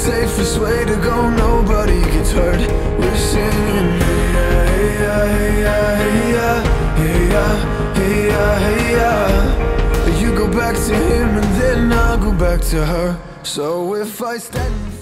safest way to go, nobody gets hurt. We're singing, hey ya, hey ya, hey ya, hey ya, hey ya, hey ya. You go back to him and then I'll go back to her. So if I stand